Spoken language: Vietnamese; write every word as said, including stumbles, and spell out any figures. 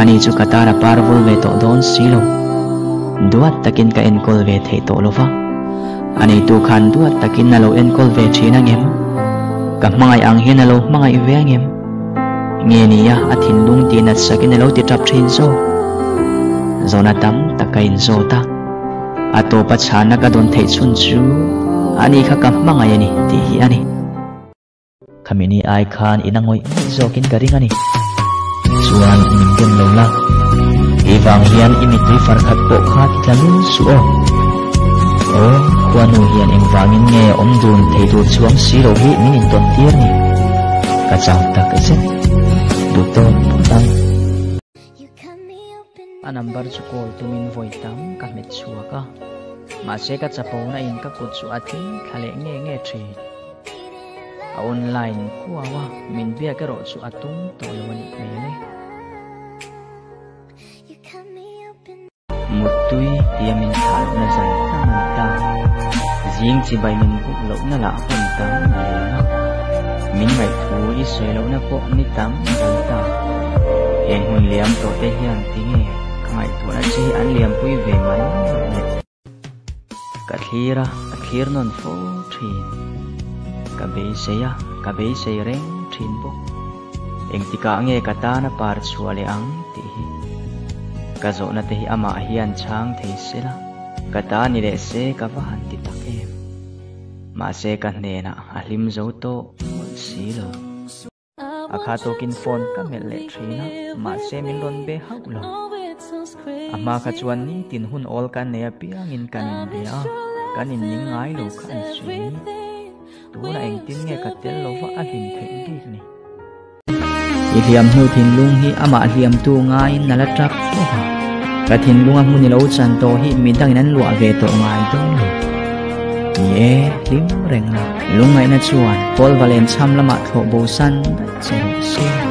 ani chu katara parvul ve to don silo duat takin ka enkol ve thei to lova ani tu khan duat takin nalo enkol ve thina ngem ka mangai ang hian alo mangai ve ngem nge nia athin lung ti na sakin alo ti tap thin zo zona tam takain zo ta ato pa chana ka don thei chun chu ani kha ka mangai ani ti hi ani khamini ai khan inangoi zokin karing ani chuan mingken lola ivang hian imitui farkhat po kha tlalun suo o kwanu hian engwangin nge omdun theitur chuang siro hi minin ton tir ni ka chaw tak ase duto putang anambar chu kol tumin voitam ka met chuaka ma se ka chapo na in ka kut chu athin khale nge nge thi online kuawa min bia ka ro chu atung to lawani mele mutui tiamin thal na zai ta jing chi bai min bu lo na la hun tam na min bai thu i se lo na po ni tam zai ta en hun liam to te hian tinge khai to na chi an liam pui ve man ka thira ka thir non fo thin ka be se ya ka be se reng thin bo eng tika nge kata na par chuale ang ti ka zo na te ama hian chang thei sela kata ni le se ka van ti take ma se ka ne na alim zo to silo akha to kin phone ka mel le thina ma se min ron be haulo ama kha chuan ni tin hun ol kan ne piang in kanin bia kanin ning ngai lo khan sui tu na eng tin nge ka tel lo wa a him thei dik ni Iliam hu thin lung hi ama liam tu ngai nala trak ho ha ka thin lung a mun lo chan to hi mi dang nan lua ve to ngai to ye lim reng na lung ngai na chuan pol valen cham lama tho bo san chen se